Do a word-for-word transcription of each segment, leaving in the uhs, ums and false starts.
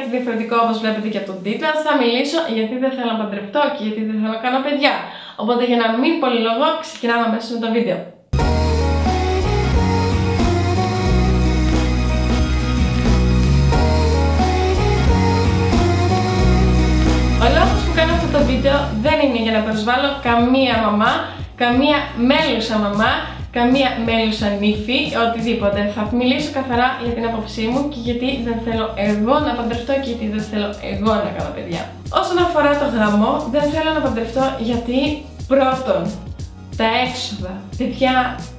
κάτι διαφορετικό όπως βλέπετε και από τον τίτλο. Θα μιλήσω γιατί δεν θέλω να παντρευτώ και γιατί δεν θέλω να κάνω παιδιά. Οπότε για να μην πολυλογώ, ξεκινάμε αμέσως με το βίντεο. Ο λόγος που κάνω αυτό το βίντεο δεν είναι για να προσβάλλω καμία μαμά, καμία μέλουσα μαμά, καμία μέλουσα νύφη, οτιδήποτε. Θα μιλήσω καθαρά για την άποψή μου και γιατί δεν θέλω εγώ να παντρευτώ και γιατί δεν θέλω εγώ να κάνω παιδιά. Όσον αφορά το γάμο, δεν θέλω να παντρευτώ γιατί πρώτον, τα έξοδα, παιδιά,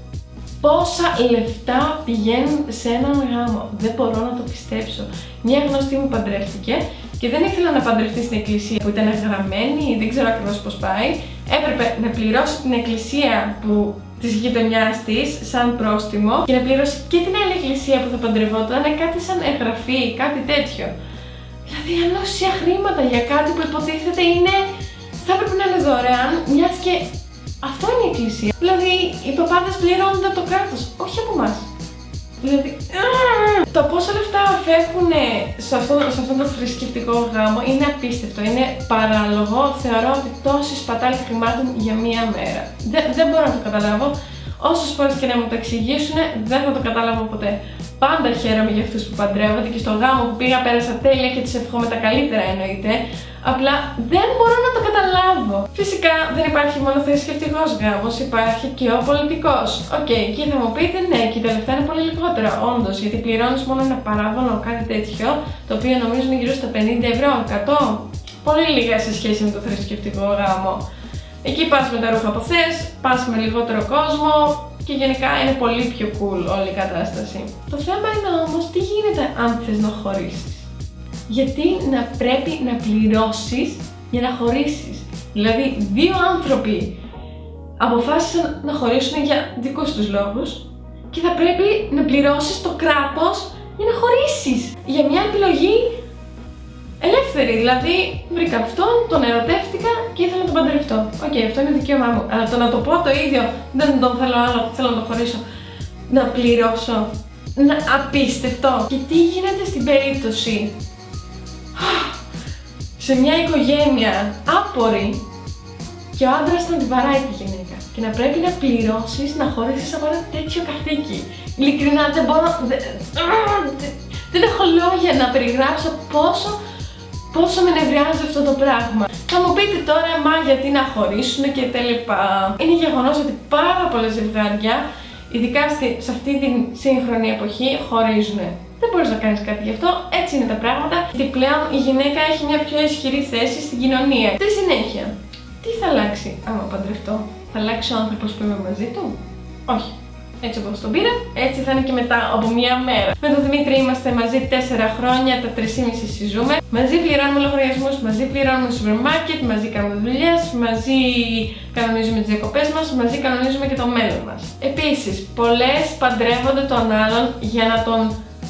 πόσα λεφτά πηγαίνουν σε έναν γάμο. Δεν μπορώ να το πιστέψω. Μια γνωστή μου παντρεύτηκε και δεν ήθελα να παντρευτεί στην εκκλησία που ήταν γραμμένη, δεν ξέρω ακριβώς πώς πάει. Έπρεπε να πληρώσει την εκκλησία που, της γειτονιάς της σαν πρόστιμο και να πληρώσει και την άλλη εκκλησία που θα παντρευόταν, κάτι σαν εγγραφή, κάτι τέτοιο. Δηλαδή ανώσια χρήματα για κάτι που υποτίθεται είναι, θα έπρεπε να είναι δωρεάν, μιας και αυτό είναι η εκκλησία. Δηλαδή οι παπάδες πληρώνονται από το κράτος, όχι από εμάς. Δηλαδή, το πόσα λεφτά φεύγουν σε αυτόν σε αυτό το θρησκευτικό γάμο είναι απίστευτο, είναι παράλογο. Θεωρώ ότι τόση σπατάλη χρημάτων για μία μέρα. Δεν, δεν μπορώ να το καταλάβω. Όσες φορές και να μου το εξηγήσουν, δεν θα το καταλάβω ποτέ. Πάντα χαίρομαι για αυτούς που παντρεύονται και στο γάμο που πήγα πέρασα τέλεια και τους εύχομαι τα καλύτερα εννοείται. Απλά δεν μπορώ να το καταλάβω. Φυσικά δεν υπάρχει μόνο θρησκευτικός γάμος, υπάρχει και ο πολιτικός. Οκ, okay, εκεί θα μου πείτε ναι, και τα λεφτά είναι πολύ λιγότερα. Όντως, γιατί πληρώνεις μόνο ένα παράγωνο, κάτι τέτοιο, το οποίο νομίζω είναι γύρω στα πενήντα ευρώ, εκατό. Πολύ λίγα σε σχέση με το θρησκευτικό γάμο. Εκεί πας με τα ρούχα που θες, πας με λιγότερο κόσμο και γενικά είναι πολύ πιο cool όλη η κατάσταση. Το θέμα είναι όμως τι γίνεται αν θες να χωρίσεις. Γιατί να πρέπει να πληρώσεις για να χωρίσεις. Δηλαδή δύο άνθρωποι αποφάσισαν να χωρίσουν για δικούς τους λόγους και θα πρέπει να πληρώσεις το κράτος για να χωρίσεις. Για μια επιλογή ελεύθερη, δηλαδή βρήκα αυτόν, τον ερωτεύτηκα και ήθελα να τον παντρευτώ. Οκ, okay, αυτό είναι δικαίωμά μου. Αλλά το να το πω το ίδιο, δεν τον θέλω άλλο, θέλω να το χωρίσω, να πληρώσω, να απίστευτο. Και τι γίνεται στην περίπτωση σε μια οικογένεια άπορη και ο άντρας να την βαράει τη γυναίκα και να πρέπει να πληρώσεις να χωρίσεις από ένα τέτοιο καθήκη. Ειλικρινά δεν μπορώ, δεν, δεν έχω λόγια να περιγράψω πόσο πόσο με νευριάζει αυτό το πράγμα. Θα μου πείτε τώρα, μα γιατί να χωρίσουν και τέλεπα. Είναι γεγονός ότι πάρα πολλές ζευγάρια, ειδικά σε αυτή την σύγχρονη εποχή, χωρίζουν. Δεν μπορείς να κάνεις κάτι γι' αυτό, έτσι είναι τα πράγματα. Γιατί πλέον η γυναίκα έχει μια πιο ισχυρή θέση στην κοινωνία. Στη συνέχεια, τι θα αλλάξει άμα παντρευτώ? Θα αλλάξει ο άνθρωπος που είμαι μαζί του? Όχι. Έτσι όπως τον πήρα, έτσι θα είναι και μετά από μία μέρα. Με τον Δημήτρη είμαστε μαζί τέσσερα χρόνια, τα τρία και μισό συζούμε. Μαζί πληρώνουμε λογαριασμούς, μαζί πληρώνουμε σούπερ μάρκετ, μαζί κάνουμε δουλειές, μαζί κανονίζουμε τις διακοπές μας, μαζί κανονίζουμε και το μέλλον μας. Επίσης, πολλές παντρεύονται τον άλλον για να τον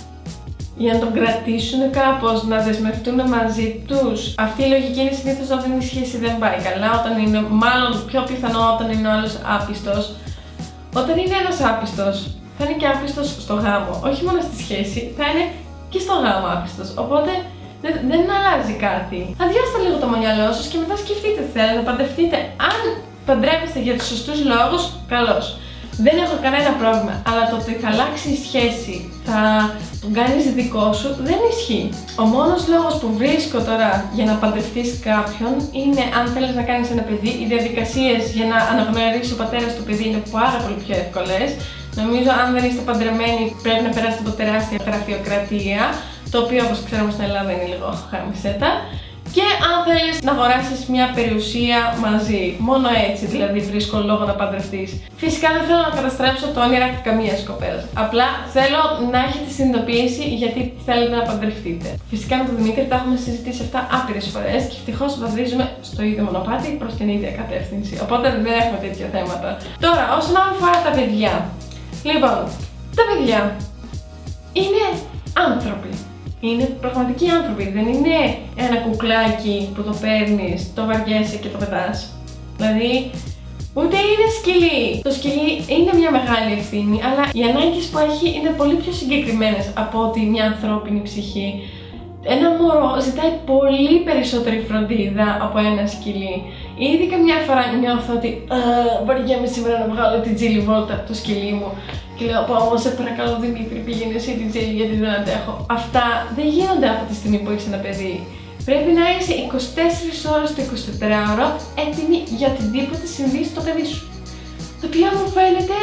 για να τον κρατήσουν κάπως, να δεσμευτούν μαζί τους. Αυτή η λογική είναι συνήθως όταν η σχέση δεν πάει καλά, όταν είναι, μάλλον πιο πιθανό όταν είναι ο άλλος άπιστος. Όταν είναι ένας άπιστος, θα είναι και άπιστος στο γάμο. Όχι μόνο στη σχέση, θα είναι και στο γάμο άπιστος. Οπότε δεν, δεν αλλάζει κάτι. Αδειάστε λίγο το μυαλό σας και μετά σκεφτείτε, θέλετε να παντρευτείτε. Αν παντρεύεστε για τους σωστούς λόγους, καλώς. Δεν έχω κανένα πρόβλημα. Αλλά το ότι θα αλλάξει η σχέση, θα τον κάνεις δικό σου, δεν ισχύει. Ο μόνος λόγος που βρίσκω τώρα για να παντρευτείς κάποιον είναι αν θέλεις να κάνεις ένα παιδί. Οι διαδικασίες για να αναγνωρίσει ο πατέρας του παιδί είναι πάρα πολύ πιο εύκολες. Νομίζω αν δεν είστε παντρεμένοι πρέπει να περάσετε από τεράστια γραφειοκρατία, το οποίο όπως ξέρουμε στην Ελλάδα είναι λίγο χαμισέτα. Και αν θέλεις να αγοράσεις μια περιουσία μαζί. Μόνο έτσι δηλαδή βρίσκω λόγο να παντρευτείς. Φυσικά δεν θέλω να καταστρέψω το όνειρα καμίας κοπέλας. Απλά θέλω να έχετε συνειδητοποίηση γιατί θέλετε να παντρευτείτε. Φυσικά με τον Δημήτρη τα έχουμε συζητήσει αυτά άπειρες φορές και ευτυχώς βαδίζουμε στο ίδιο μονοπάτι προς την ίδια κατεύθυνση. Οπότε δεν έχουμε τέτοια θέματα. Τώρα, όσον αφορά τα παιδιά. Λοιπόν, τα παιδιά είναι άνθρωποι. Είναι πραγματικοί άνθρωποι, δεν είναι ένα κουκλάκι που το παίρνεις, το βαριέσαι και το πετάς. Δηλαδή, ούτε είναι σκυλί. Το σκυλί είναι μια μεγάλη ευθύνη, αλλά οι ανάγκες που έχει είναι πολύ πιο συγκεκριμένες από ότι μια ανθρώπινη ψυχή. ένα μωρό ζητάει πολύ περισσότερη φροντίδα από ένα σκυλί. Ήδη καμιά φορά νιώθω ότι βαριέμαι σήμερα να βγάλω την τζίλι βόλτα από το σκυλί μου. Και λέω, πω όμως σε παρακαλώ Δημήτρη, πήγαινε εσύ την τζίλι γιατί δεν αντέχω. Αυτά δεν γίνονται από τη στιγμή που έχεις ένα παιδί. Πρέπει να είσαι είκοσι τέσσερις ώρες το εικοσιτετράωρο έτοιμη για οτιδήποτε συμβεί στο παιδί σου. Το οποίο μου φαίνεται.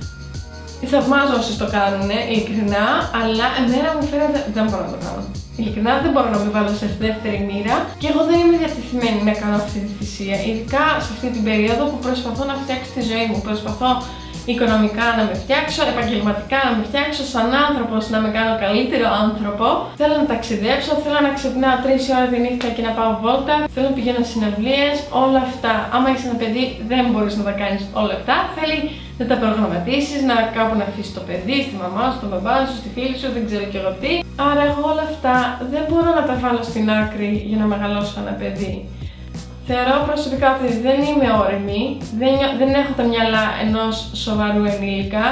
Θαυμάζω όσοι το κάνουν, ειλικρινά, αλλά εμένα μου φαίνεται δεν μπορώ να το κάνω. Ειλικρινά δεν μπορώ να με βάλω σε δεύτερη μοίρα και εγώ δεν είμαι διατεθειμένη να κάνω αυτή τη θυσία. Ειδικά σε αυτή την περίοδο που προσπαθώ να φτιάξω τη ζωή μου. Προσπαθώ οικονομικά να με φτιάξω, επαγγελματικά να με φτιάξω, σαν άνθρωπος να με κάνω καλύτερο άνθρωπο. Θέλω να ταξιδέψω, θέλω να ξυπνάω τρεις ώρες τη νύχτα και να πάω βόλτα. Θέλω να πηγαίνω συναυλίες, όλα αυτά. Άμα είσαι ένα παιδί, δεν μπορείς να τα κάνεις όλα αυτά. Θέλει να τα προγραμματίσεις, να κάπου να αφήσεις το παιδί, στη μαμά σου, στον μπαμπά σου, στη φίλη σου, δεν ξέρω κι εγώ τι. Άρα, εγώ όλα αυτά δεν μπορώ να τα βάλω στην άκρη για να μεγαλώσω ένα παιδί. Θεωρώ προσωπικά ότι δεν είμαι όρημη, δεν, δεν έχω τα μυαλά ενός σοβαρού ενήλικα.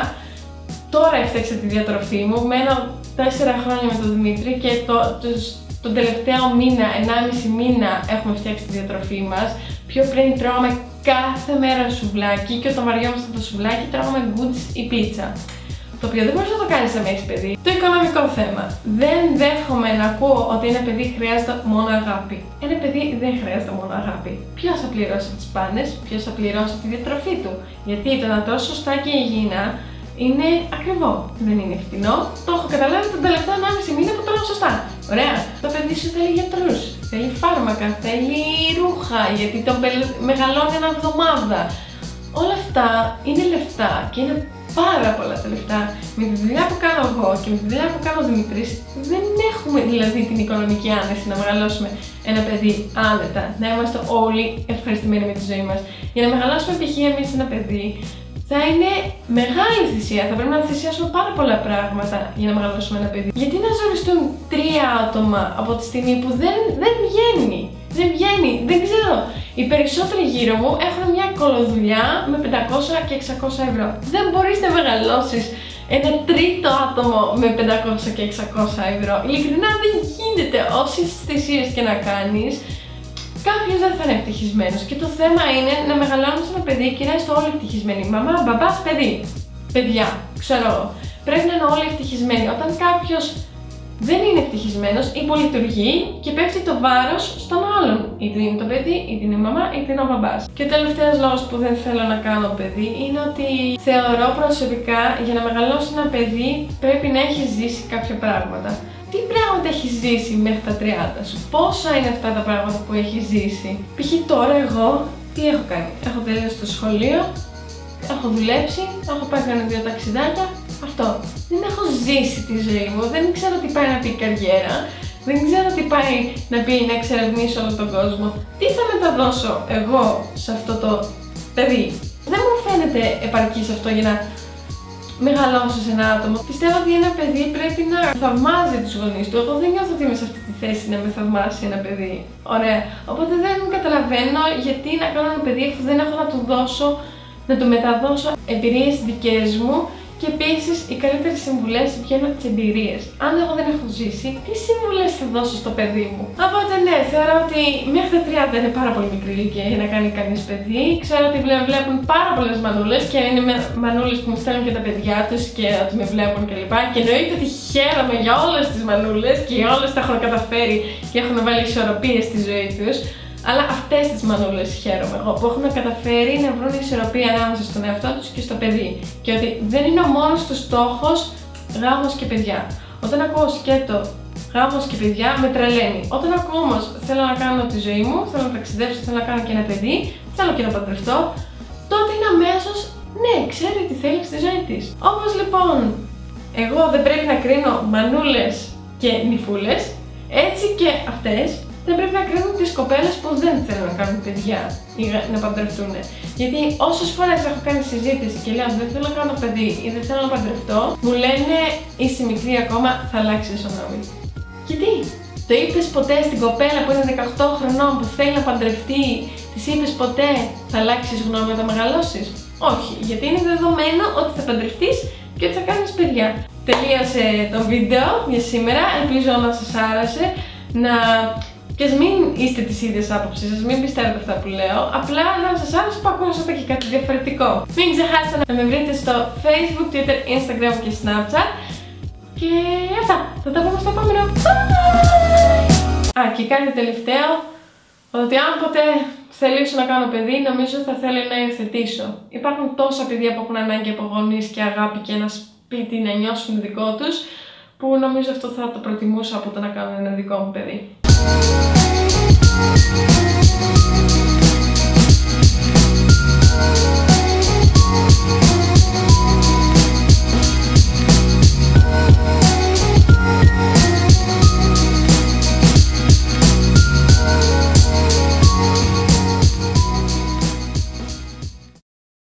Τώρα έφτιαξα τη διατροφή μου, μένω τέσσερα χρόνια με τον Δημήτρη και το, το, τον τελευταίο μήνα, ενάμιση μήνα έχουμε φτιάξει τη διατροφή μας. Πιο πριν τρώγαμε κάθε μέρα σουβλάκι και όταν βαριόμαστε το σουβλάκι τρώγαμε γκούτς ή πίτσα. Το οποίο δεν μπορείς να το κάνεις αν έχεις παιδί. Το οικονομικό θέμα. Δεν δέχομαι να ακούω ότι ένα παιδί χρειάζεται μόνο αγάπη. Ένα παιδί δεν χρειάζεται μόνο αγάπη. Ποιος θα πληρώσει τις πάνες, ποιος θα πληρώσει τη διατροφή του. Γιατί το να τρως σωστά και υγιεινά είναι ακριβό. Δεν είναι φτηνό. Το έχω καταλάβει τον τελευταίο ενάμιση μήνα που τρώω σωστά. Ωραία. Το παιδί σου θέλει γιατρούς, θέλει φάρμακα, θέλει ρούχα, γιατί τον μεγαλώνει ένα εβδομάδα. Όλα αυτά είναι λεφτά και είναι πάρα πολλά τα λεφτά. Με τη δουλειά που κάνω εγώ και με τη δουλειά που κάνω ο Δημήτρης, δεν έχουμε δηλαδή την οικονομική άνεση να μεγαλώσουμε ένα παιδί άνετα. Να είμαστε όλοι ευχαριστημένοι με τη ζωή μας. Για να μεγαλώσουμε π.χ. εμείς ένα παιδί, θα είναι μεγάλη θυσία. Θα πρέπει να θυσιάσουμε πάρα πολλά πράγματα για να μεγαλώσουμε ένα παιδί. Γιατί να ζοριστούν τρία άτομα από τη στιγμή που δεν, δεν βγαίνει. Δεν βγαίνει, δεν ξέρω. Οι περισσότεροι γύρω μου έχουν μια κολοδουλειά με πεντακόσια και εξακόσια ευρώ. Δεν μπορείς να μεγαλώσεις ένα τρίτο άτομο με πεντακόσια και εξακόσια ευρώ. Ειλικρινά δεν γίνεται. Όσες θυσίες και να κάνεις, κάποιος δεν θα είναι ευτυχισμένος. Και το θέμα είναι να μεγαλώνεις ένα παιδί και να είστε όλοι ευτυχισμένοι. Μαμά, μπαμπάς, παιδί. Παιδιά, ξέρω εγώ. Πρέπει να είναι όλοι ευτυχισμένοι. Όταν κάποιος δεν είναι ευτυχισμένος, υπολειτουργεί και πέφτει το βάρος στον άλλον. Είτε είναι το παιδί, είτε είναι η μαμά, είτε είναι ο μπαμπάς. Και ο τελευταίος λόγος που δεν θέλω να κάνω παιδί είναι ότι θεωρώ προσωπικά για να μεγαλώσει ένα παιδί πρέπει να έχει ζήσει κάποια πράγματα. Τι πράγματα έχει ζήσει μέχρι τα τριάντα σου, πόσα είναι αυτά τα πράγματα που έχει ζήσει. Π.χ. τώρα εγώ τι έχω κάνει. Έχω τελειώσει το σχολείο, έχω δουλέψει, έχω πάει κάνει δύο ταξιδάκια. Αυτό. Δεν έχω ζήσει τη ζωή μου, δεν ξέρω τι πάει να πει καριέρα, δεν ξέρω τι πάει να πει να εξερευνήσω όλο τον κόσμο. Τι θα μεταδώσω εγώ σε αυτό το παιδί. Δεν μου φαίνεται επαρκής αυτό για να μεγαλώσω σε ένα άτομο. Πιστεύω ότι ένα παιδί πρέπει να θαυμάζει τους γονείς του. Εγώ δεν νιώθω ότι είμαι σε αυτή τη θέση να με θαυμάσει ένα παιδί. Ωραία. Οπότε δεν καταλαβαίνω γιατί να κάνω ένα παιδί αφού δεν έχω να του δώσω, να του μεταδώσω εμπειρίες δικές μου. Και επίσης, οι καλύτερες συμβουλές βγαίνουν από τις εμπειρίες. Αν εγώ δεν έχω ζήσει, τι συμβουλές θα δώσω στο παιδί μου. Οπότε ναι, θεωρώ ότι μέχρι τα τριάντα είναι πάρα πολύ μικρή ηλικία για να κάνει κανείς παιδί. Ξέρω ότι βλέπουν πάρα πολλές μανούλες και είναι μανούλες που μου στέλνουν και τα παιδιά τους και ότι με βλέπουν κλπ. Και εννοείται ότι χαίρομαι για όλες τις μανούλες και για όλες τα έχουν καταφέρει και έχουν βάλει ισορροπίες στη ζωή τους. Αλλά αυτές τις μανούλες χαίρομαι εγώ που έχουν καταφέρει να βρουν ισορροπία ανάμεσα στον εαυτό τους και στο παιδί. Και ότι δεν είναι ο μόνος τους στόχος γάμος και παιδιά. Όταν ακούω σκέτο γάμος και παιδιά με τρελαίνει. Όταν ακούω όμως θέλω να κάνω τη ζωή μου, θέλω να ταξιδέψω, θέλω να κάνω και ένα παιδί, θέλω και να παντρευτώ, τότε είναι αμέσως ναι, ξέρει τι θέλει στη ζωή της. Όπως λοιπόν εγώ δεν πρέπει να κρίνω μανούλες και νυφούλες, έτσι και αυτές δεν πρέπει να κρίνουν τις κοπέλες που δεν θέλουν να κάνουν παιδιά ή να παντρευτούν. Γιατί όσες φορές έχω κάνει συζήτηση και λέω δεν θέλω να κάνω παιδί ή δεν θέλω να παντρευτώ, μου λένε είσαι μικρή ακόμα, θα αλλάξεις γνώμη. Γιατί? Το είπες ποτέ στην κοπέλα που είναι δεκαοκτώ χρονών που θέλει να παντρευτεί, της είπες ποτέ θα αλλάξεις γνώμη όταν μεγαλώσεις? Όχι, γιατί είναι δεδομένο ότι θα παντρευτείς και ότι θα κάνεις παιδιά. Τελείωσε το βίντεο για σήμερα, ελπίζω να σας άρεσε. να... και ας μην είστε της ίδιας άποψης σας, μην πιστεύετε αυτά που λέω, απλά να σας άρεσε που ακούσατε και κάτι διαφορετικό. Μην ξεχάσετε να με βρείτε στο Facebook, Twitter, Instagram και Snapchat. Και αυτά, θα τα πούμε στο επόμενο. Bye! Α, και κάτι τελευταίο, ότι αν ποτέ θελήσω να κάνω παιδί, νομίζω θα θέλω να υιοθετήσω. Υπάρχουν τόσα παιδιά που έχουν ανάγκη από γονείς και αγάπη και ένα σπίτι να νιώσουν δικό τους, που νομίζω αυτό θα το προτιμούσα από το να κάνω ένα δικό μου παιδί.